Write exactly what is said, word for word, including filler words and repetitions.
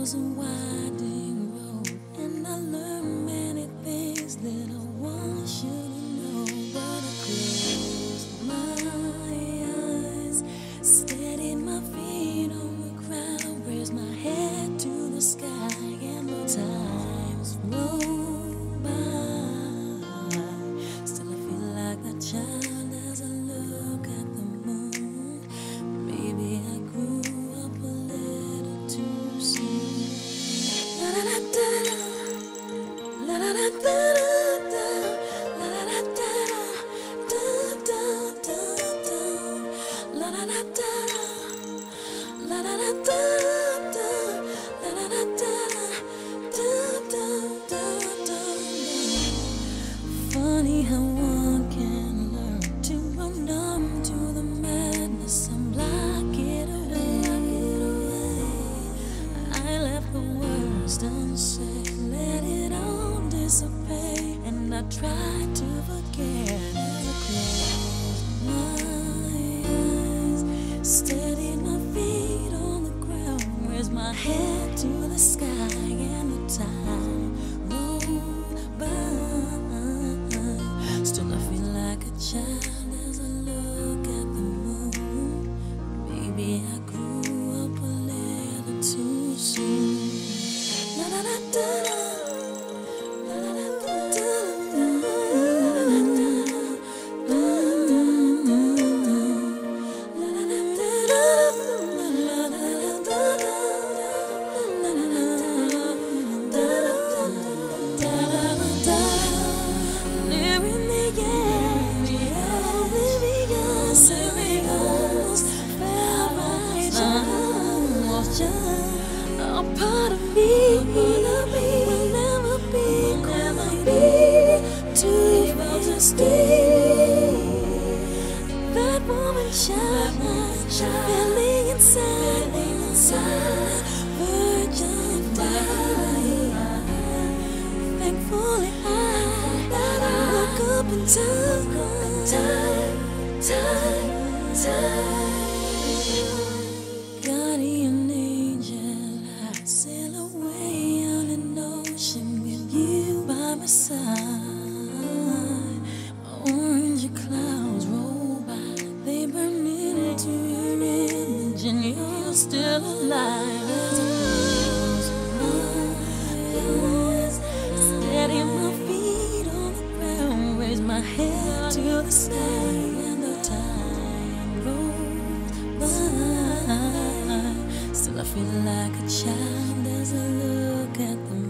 was a winding road, and I learned many things that I once should have known. But I closed my eyes, steadied my feet on the ground, raised my head to the sky, and the times rolled by. Still I feel like a child as I look at the moon. Maybe I grew up a little too soon. La da da da da, la da da da da, la da da da da da da, la da da da, la da da da da, la da da da da da. Funny how one can learn to run numb to the madness and block it away. I left the words unsaid, let it all dissipate, and I tried to forget as I closed my eyes, steadied my feet on the ground, raised my head to the sky, and the time rolled by. Still I feel like a child as I look at the moon. Maybe I grew up a little too soon. La da da da da, la da da da da, la da da da a part of me will never be, never be too far to stay. That woman shine, feeling inside, inside, virgin fire. Thankfully I woke up in time, time, time, time. Guardian angel, I sail away on an ocean with you by my side. Orange clouds roll by, they burn into your image, and you're still alive. As I close my eyes, steady my feet on the ground, raise my head to the sky, and the time rolls by. Still I feel like a child as I look at the